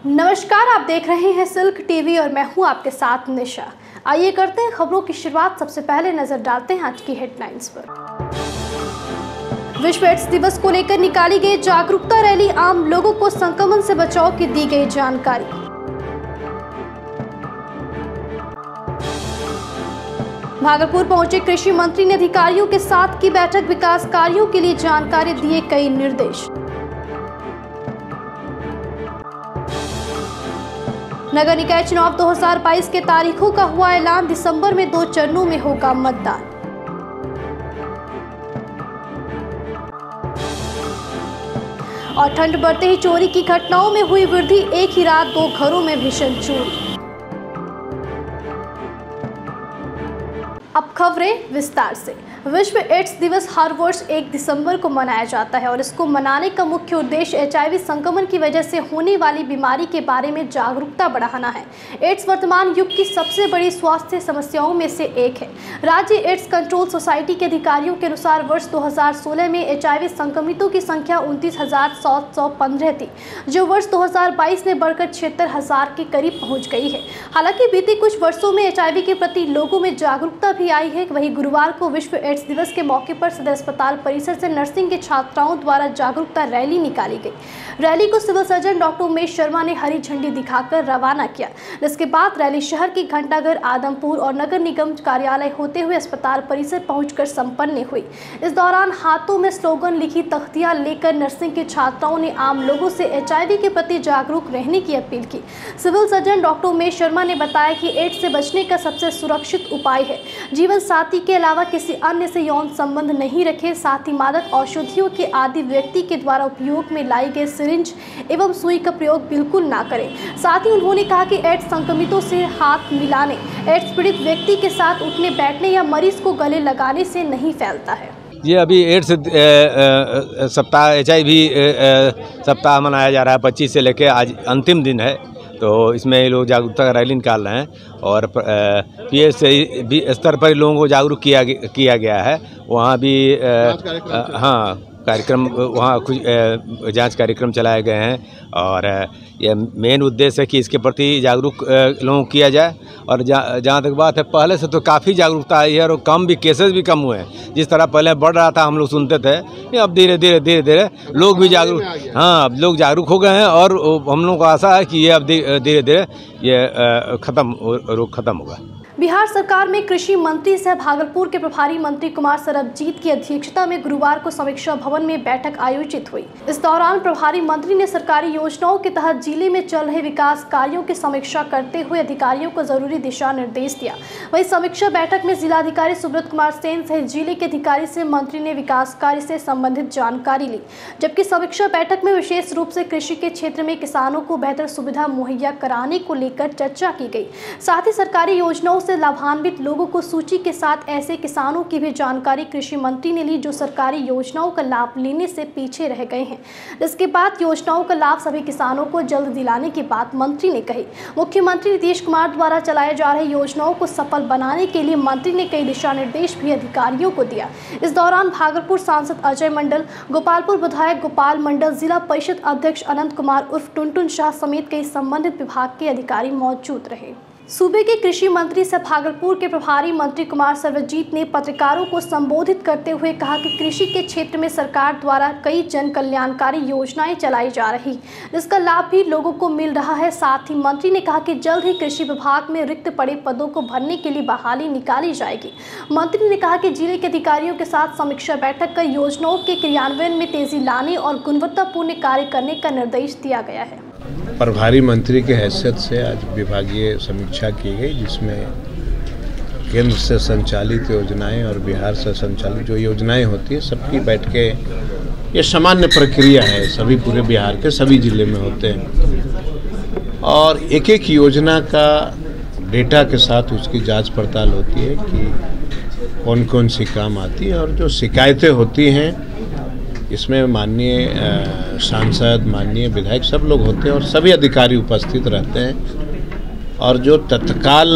नमस्कार, आप देख रहे हैं सिल्क टीवी और मैं हूं आपके साथ निशा। आइए करते हैं खबरों की शुरुआत। सबसे पहले नजर डालते हैं आज की हेडलाइंस पर। विश्व एड्स दिवस को लेकर निकाली गई जागरूकता रैली, आम लोगों को संक्रमण से बचाव की दी गई जानकारी। भागलपुर पहुंचे कृषि मंत्री ने अधिकारियों के साथ की बैठक, विकास कार्यों के लिए जानकारी दिए कई निर्देश। नगर निकाय चुनाव 2022 के तारीखों का हुआ ऐलान, दिसंबर में 2 चरणों में होगा मतदान। और ठंड बढ़ते ही चोरी की घटनाओं में हुई वृद्धि, एक ही रात 2 घरों में भीषण चोरी। अब खबरें विस्तार से। विश्व एड्स दिवस हर वर्ष 1 दिसंबर को मनाया जाता है और इसको मनाने का मुख्य उद्देश्य एचआईवी संक्रमण की वजह से होने वाली बीमारी के बारे में जागरूकता बढ़ाना है। एड्स वर्तमान युग की सबसे बड़ी स्वास्थ्य समस्याओं में से एक है। राज्य एड्स कंट्रोल सोसाइटी के अधिकारियों के अनुसार वर्ष 2016 में एचआईवी संक्रमितों की संख्या 29,715 थी, जो वर्ष 2022 में बढ़कर 76,000 के करीब पहुंच गई है। हालांकि बीते कुछ वर्षों में एचआईवी के प्रति लोगों में जागरूकता भी आई है। वहीं गुरुवार को विश्व एड्स दिवस के मौके पर सदर अस्पताल परिसर से नर्सिंग के छात्राओं द्वारा जागरूकता रैली निकाली गई। रैली को civil surgeon doctor Umesh Sharma ने हरी झंडी दिखाकर रवाना किया, जिसके बाद रैली शहर की घंटाघर, आदमपुर और नगर निगम कार्यालय होते हुए अस्पताल परिसर पहुंचकर संपन्न हुई। इस दौरान हाथों में स्लोगन लिखी तख्तियां लेकर नर्सिंग के छात्राओं ने आम लोगों से एचआईवी के प्रति जागरूक रहने की अपील की। Civil surgeon doctor Umesh Sharma ने बताया कि एड्स से बचने का सबसे सुरक्षित उपाय है जीवन साथी के अलावा किसी अन्य से यौन संबंध नहीं रखें। साथ ही मादक औषधियों के आदि व्यक्ति के द्वारा उपयोग में लाई गई सिरिंज एवं सुई का प्रयोग बिल्कुल ना करें। साथ ही उन्होंने कहा कि एड्स संक्रमितों से हाथ मिलाने, एड्स पीड़ित व्यक्ति के साथ उठने बैठने या मरीज को गले लगाने से नहीं फैलता है। ये अभी एड्स सप्ताह एचआईवी सप्ताह मनाया जा रहा है। 25 से लेकर आज अंतिम दिन है, तो इसमें लोग जागरूकता रैली निकाल रहे हैं और पीएस भी स्तर पर लोगों को जागरूक किया गया है। वहाँ भी कार्यक्रम, वहाँ कुछ जांच कार्यक्रम चलाए गए हैं और यह मेन उद्देश्य है कि इसके प्रति जागरूक लोगों को किया जाए। और जहाँ तक बात है, पहले से तो काफ़ी जागरूकता आई है और कम भी केसेस भी कम हुए हैं। जिस तरह पहले बढ़ रहा था, हम लोग सुनते थे, अब धीरे धीरे लोग भी जागरूक, अब लोग जागरूक हो गए हैं और हम लोगों को आशा है कि ये अब धीरे धीरे ये रोग खत्म होगा। बिहार सरकार में कृषि मंत्री सह भागलपुर के प्रभारी मंत्री कुमार सरबजीत की अध्यक्षता में गुरुवार को समीक्षा भवन में बैठक आयोजित हुई। इस दौरान प्रभारी मंत्री ने सरकारी योजनाओं के तहत जिले में चल रहे विकास कार्यों की समीक्षा करते हुए अधिकारियों को जरूरी दिशा निर्देश दिया। वहीं समीक्षा बैठक में जिलाधिकारी सुब्रत कुमार सेन सहित जिले के अधिकारी से मंत्री ने विकास कार्य से संबंधित जानकारी ली। जबकि समीक्षा बैठक में विशेष रूप से कृषि के क्षेत्र में किसानों को बेहतर सुविधा मुहैया कराने को लेकर चर्चा की गई। साथ ही सरकारी योजनाओं से लाभान्वित लोगों को सूची के साथ ऐसे किसानों की भी जानकारी कृषि मंत्री ने ली जो सरकारी योजनाओं का लाभ लेने से पीछे रह गए हैं। इसके बाद योजनाओं का लाभ सभी किसानों को जल्द दिलाने की बात मंत्री ने कही। मुख्यमंत्री नीतीश कुमार द्वारा चलाए जा रहे योजनाओं को सफल बनाने के लिए मंत्री ने कई दिशा निर्देश भी अधिकारियों को दिया। इस दौरान भागलपुर सांसद अजय मंडल, गोपालपुर विधायक गोपाल मंडल, जिला परिषद अध्यक्ष अनंत कुमार उर्फ टुनटुन शाह समेत कई संबंधित विभाग के अधिकारी मौजूद रहे। सूबे के कृषि मंत्री सह भागलपुर के प्रभारी मंत्री कुमार सरबजीत ने पत्रकारों को संबोधित करते हुए कहा कि कृषि के क्षेत्र में सरकार द्वारा कई जन कल्याणकारी योजनाएं चलाई जा रही, जिसका लाभ भी लोगों को मिल रहा है। साथ ही मंत्री ने कहा कि जल्द ही कृषि विभाग में रिक्त पड़े पदों को भरने के लिए बहाली निकाली जाएगी। मंत्री ने कहा कि जिले के अधिकारियों के साथ समीक्षा बैठक कर योजनाओं के क्रियान्वयन में तेजी लाने और गुणवत्तापूर्ण कार्य करने का निर्देश दिया गया है। प्रभारी मंत्री के हैसियत से आज विभागीय समीक्षा की गई, जिसमें केंद्र से संचालित योजनाएं और बिहार से संचालित जो योजनाएं होती है सबकी बैठकें, ये सामान्य प्रक्रिया है, सभी पूरे बिहार के सभी जिले में होते हैं और एक एक योजना का डेटा के साथ उसकी जांच पड़ताल होती है कि कौन कौन सी काम आती है। और जो शिकायतें होती हैं इसमें माननीय सांसद, माननीय विधायक सब लोग होते हैं और सभी अधिकारी उपस्थित रहते हैं और जो तत्काल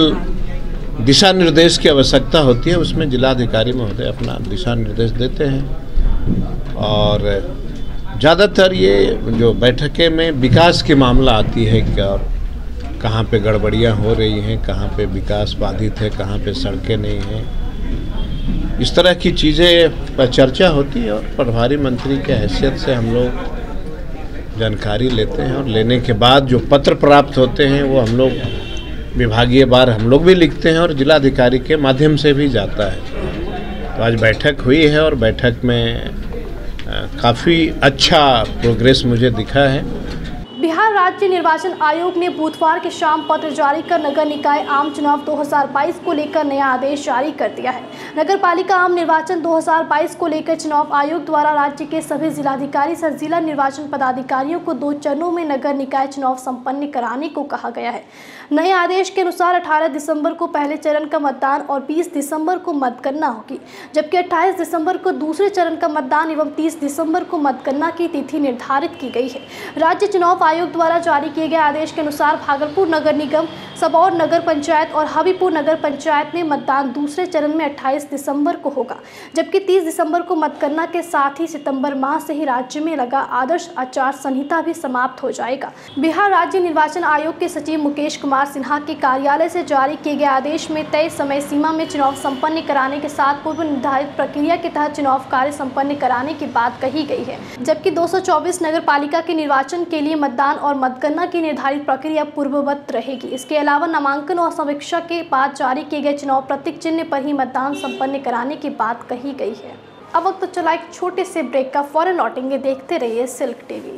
दिशा निर्देश की आवश्यकता होती है उसमें जिलाधिकारी महोदय अपना दिशा निर्देश देते हैं। और ज़्यादातर ये जो बैठकें में विकास के मामला आती है कि और कहाँ पे गड़बड़ियाँ हो रही हैं, कहाँ पे विकास बाधित है, कहाँ पे सड़कें नहीं हैं, इस तरह की चीज़ें पर चर्चा होती है। और प्रभारी मंत्री के हैसियत से हम लोग जानकारी लेते हैं और लेने के बाद जो पत्र प्राप्त होते हैं वो हम लोग विभागीय बार हम लोग भी लिखते हैं और जिलाधिकारी के माध्यम से भी जाता है। तो आज बैठक हुई है और बैठक में काफ़ी अच्छा प्रोग्रेस मुझे दिखा है। बिहार राज्य निर्वाचन आयोग ने बुधवार की शाम पत्र जारी कर नगर निकाय आम चुनाव 2022 को लेकर नया आदेश जारी कर दिया है। नगर पालिका आम निर्वाचन 2022 को लेकर चुनाव आयोग द्वारा राज्य के सभी जिलाधिकारी सह जिला निर्वाचन पदाधिकारियों को 2 चरणों में नगर निकाय चुनाव संपन्न कराने को कहा गया है। नए आदेश के अनुसार 18 दिसंबर को पहले चरण का मतदान और 20 दिसंबर को मतगणना होगी, जबकि 28 दिसंबर को दूसरे चरण का मतदान एवं 30 दिसंबर को मतगणना की तिथि निर्धारित की गई है। राज्य चुनाव आयोग द्वारा जारी किए गए आदेश के अनुसार भागलपुर नगर निगम, सबौर नगर पंचायत और हबीपुर नगर पंचायत में मतदान दूसरे चरण में 28 दिसंबर को होगा, जबकि 30 दिसंबर को मतगणना के साथ ही सितंबर माह से ही राज्य में लगा आदर्श आचार संहिता भी समाप्त हो जाएगा। बिहार राज्य निर्वाचन आयोग के सचिव मुकेश कुमार सिन्हा के कार्यालय से जारी किए गए आदेश में तय समय सीमा में चुनाव संपन्न कराने के साथ पूर्व निर्धारित प्रक्रिया के तहत चुनाव कार्य संपन्न कराने की बात कही गई है, जबकि 224 नगर पालिका के निर्वाचन के लिए मतदान और मतगणना की निर्धारित प्रक्रिया पूर्ववत रहेगी। इसके अलावा नामांकन और समीक्षा के बाद जारी किए गए चुनाव प्रतीक चिन्ह पर ही मतदान संपन्न कराने की बात कही गई है। अब वक्त तो चला एक छोटे से ब्रेक का, फौरन लौटेंगे। देखते रहिए सिल्क टीवी।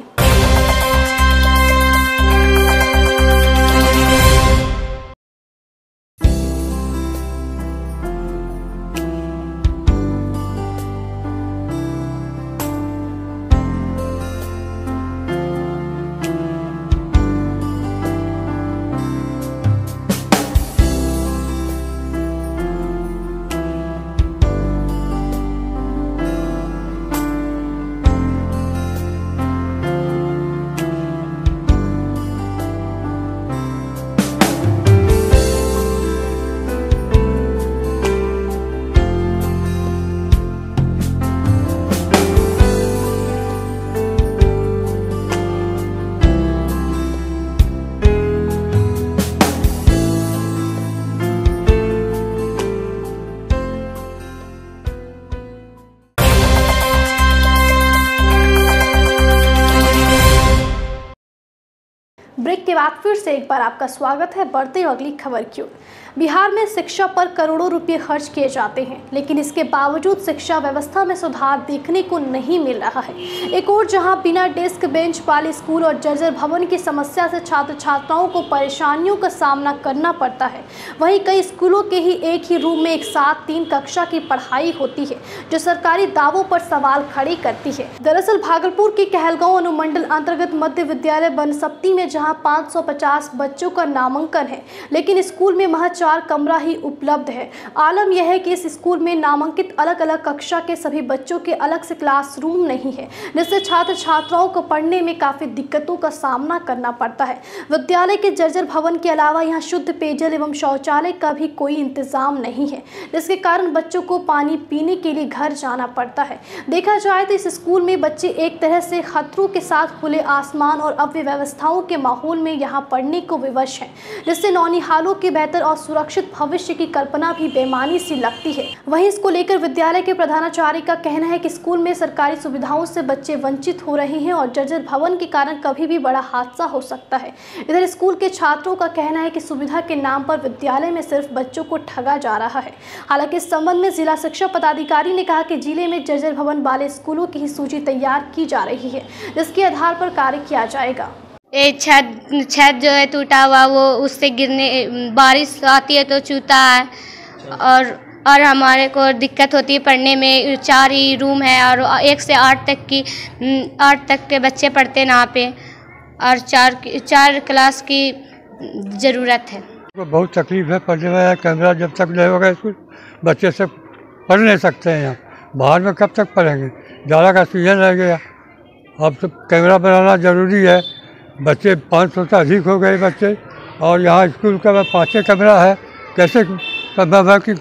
ब्रेक के बाद फिर से एक बार आपका स्वागत है। बढ़ते अगली खबर की ओर। बिहार में शिक्षा पर करोड़ों रुपए खर्च किए जाते हैं, लेकिन इसके बावजूद शिक्षा व्यवस्था में सुधार देखने को नहीं मिल रहा है। एक और जहां बिना डेस्क बेंच वाले स्कूल और जर्जर भवन की समस्या से छात्र छात्राओं को परेशानियों का सामना करना पड़ता है, वहीं कई स्कूलों के ही एक ही रूम में एक साथ 3 कक्षा की पढ़ाई होती है, जो सरकारी दावों पर सवाल खड़े करती है। दरअसल भागलपुर के कहलगांव अनुमंडल अंतर्गत मध्य विद्यालय बनसप्ती में जहाँ 550 बच्चों का नामांकन है, लेकिन स्कूल में महज 4 कमरा ही उपलब्ध है। आलम यह है कि इस स्कूल में नामांकित अलग अलग कक्षा के सभी बच्चों के अलग से क्लासरूम नहीं है, जिससे छात्र छात्राओं को पढ़ने में काफी दिक्कतों का सामना करना पड़ता है। विद्यालय के जर्जर भवन के अलावा यहाँ शुद्ध पेयजल एवं शौचालय का भी कोई इंतजाम नहीं है, जिसके कारण बच्चों को पानी पीने के लिए घर जाना पड़ता है। देखा जाए तो इस स्कूल में बच्चे एक तरह से खतरों के साथ खुले आसमान और अव्यवस्थाओं के माहौल में यहाँ पढ़ने को विवश है, जिससे नौनिहालों के बेहतर और सुरक्षित भविष्य की कल्पना भी बेमानी सी लगती है। वहीं इसको लेकर विद्यालय के प्रधानाचार्य का कहना है कि स्कूल में सरकारी सुविधाओं से बच्चे वंचित हो रहे हैं और जर्जर भवन के कारण कभी भी बड़ा हादसा हो सकता है। इधर स्कूल के छात्रों का कहना है कि सुविधा के नाम पर विद्यालय में सिर्फ बच्चों को ठगा जा रहा है। हालांकि इस संबंध में जिला शिक्षा पदाधिकारी ने कहा कि जिले में जर्जर भवन वाले स्कूलों की ही सूची तैयार की जा रही है, जिसके आधार पर कार्य किया जाएगा। छत जो है टूटा हुआ, वो उससे गिरने बारिश आती है तो चूता है, और हमारे को दिक्कत होती है पढ़ने में। 4 ही रूम है और 1 से 8 तक के बच्चे पढ़ते हैं यहाँ पे, और 4 क्लास की ज़रूरत है। बहुत तकलीफ है पढ़ने में। कैमरा जब तक नहीं होगा स्कूल, बच्चे सब पढ़ नहीं सकते हैं। यहाँ बाहर में कब तक पढ़ेंगे? जाड़ा का सीजन रह गया, अब तो कैमरा बनाना ज़रूरी है। बच्चे 500 से अधिक हो गए बच्चे, और यहाँ स्कूल का 5 कमरा है। कैसे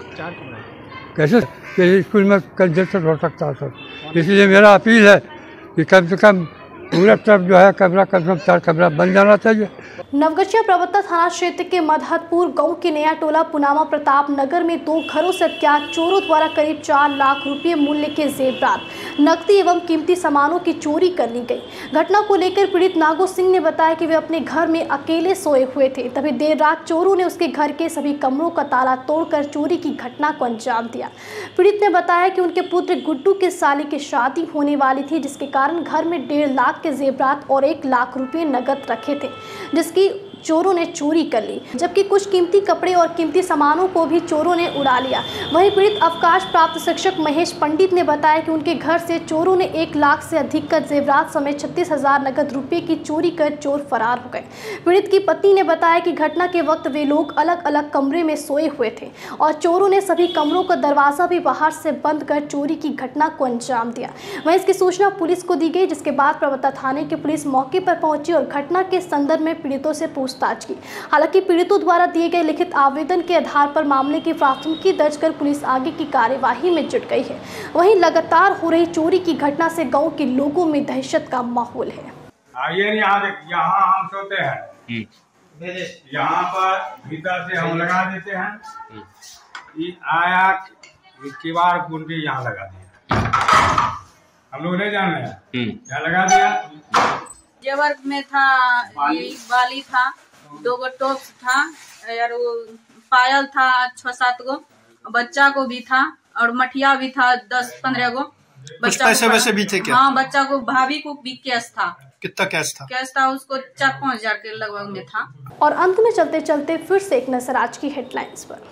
कैसे स्कूल में कंजेस्टेड हो सकता है सब। इसलिए मेरा अपील है कि कम से कम पूरा तरफ जो है कैमरा कम से कम 4 कैमरा बन जाना चाहिए। नवगछिया प्रवत्ता थाना क्षेत्र के मधहतपुर गांव के नया टोला पुनामा प्रताप नगर में 2 घरों से अज्ञात चोरों द्वारा करीब 4 लाख रुपए मूल्य के जेवरात, नकदी एवं कीमती सामानों की चोरी कर ली गई। घटना को लेकर पीड़ित नागो सिंह ने बताया कि वे अपने घर में अकेले सोए हुए थे, तभी देर रात चोरों ने उसके घर के सभी कमरों का ताला तोड़कर चोरी की घटना को अंजाम दिया। पीड़ित ने बताया कि उनके पुत्र गुड्डू के साली की शादी होने वाली थी, जिसके कारण घर में 1.5 लाख के जेवरात और 1 लाख रुपए नकद रखे थे, जिसकी चोरों ने चोरी कर ली, जबकि कुछ कीमती कपड़े और कीमती सामानों को भी चोरों ने उड़ा लिया। वहीं पीड़ित अवकाश प्राप्त शिक्षक महेश पंडित ने बताया कि उनके घर से चोरों ने 1 लाख से अधिक का जेवरात समेत 36,000 नकद रुपए की चोरी कर चोर फरार हो गए। पीड़ित की पत्नी ने बताया कि घटना के वक्त वे लोग अलग अलग कमरे में सोए हुए थे और चोरों ने सभी कमरों का दरवाजा भी बाहर से बंद कर चोरी की घटना को अंजाम दिया। वहीं इसकी सूचना पुलिस को दी गई, जिसके बाद प्रवत्ता थाने की पुलिस मौके पर पहुंची और घटना के संदर्भ में पीड़ितों से पूछताछ की। हालांकि पीड़ितों द्वारा दिए गए लिखित आवेदन के आधार पर मामले की प्राथमिकी दर्ज कर पुलिस आगे की कार्यवाही में जुट गई है। वहीं लगातार हो रही चोरी की घटना से गांव के लोगों में दहशत का माहौल है। यहाँ हम सोते हैं, यहाँ पर भीतर से हम लगा देते हैं, आया किवाड़ कुंडी यहाँ लगा दिया, हम लोग नहीं जान रहे हैं, यहाँ लगा दिया। जेवर में था, बाली था, 2 गो टॉप्स था और वो पायल था 6-7 गो, बच्चा को भी था और मठिया भी था 10-15 गो। बच्चा पैसे वैसे भी थे क्या? हाँ, बच्चा को भाभी को भी कैश था। कितना कैश था? कैश था उसको 4-5 हजार के लगभग में था। और अंत में चलते चलते फिर से एक नजर आज की हेडलाइंस पर।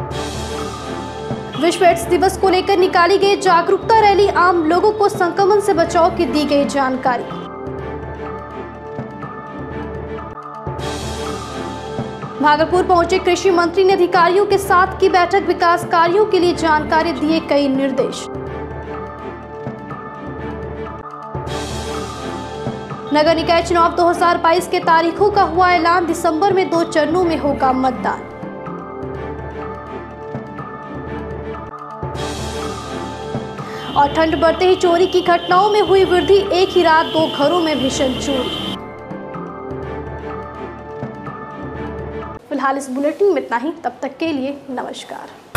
विश्व एड्स दिवस को लेकर निकाली गई जागरूकता रैली, आम लोगों को संक्रमण से बचाव की दी गई जानकारी। भागलपुर पहुंचे कृषि मंत्री ने अधिकारियों के साथ की बैठक, विकास कार्यों के लिए जानकारी दिए कई निर्देश। नगर निकाय चुनाव 2022 के तारीखों का हुआ ऐलान, दिसंबर में 2 चरणों में होगा मतदान। और ठंड बढ़ते ही चोरी की घटनाओं में हुई वृद्धि, एक ही रात 2 घरों में भीषण चोरी। फिलहाल इस बुलेटिन में इतना ही, तब तक के लिए नमस्कार।